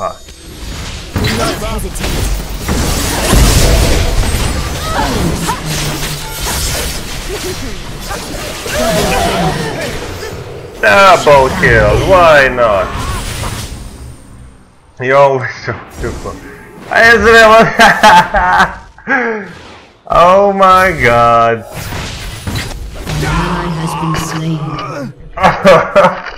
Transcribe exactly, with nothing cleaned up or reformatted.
fuck. Do not hesitate. Double kill, why not? You always so super. Ezrael! Oh my god. An ally has been slain.